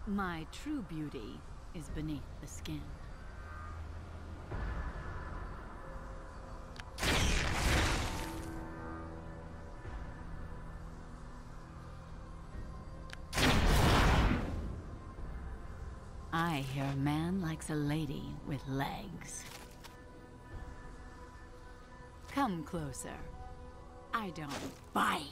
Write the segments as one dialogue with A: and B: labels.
A: My true beauty is beneath the skin. I hear a man likes a lady with legs. Come closer. I don't bite.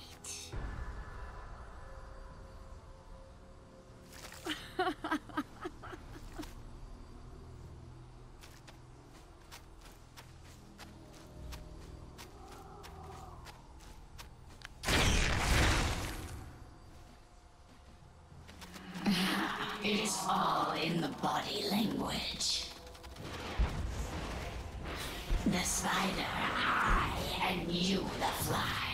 B: It's all in the body language. The spider, I, and you, the fly.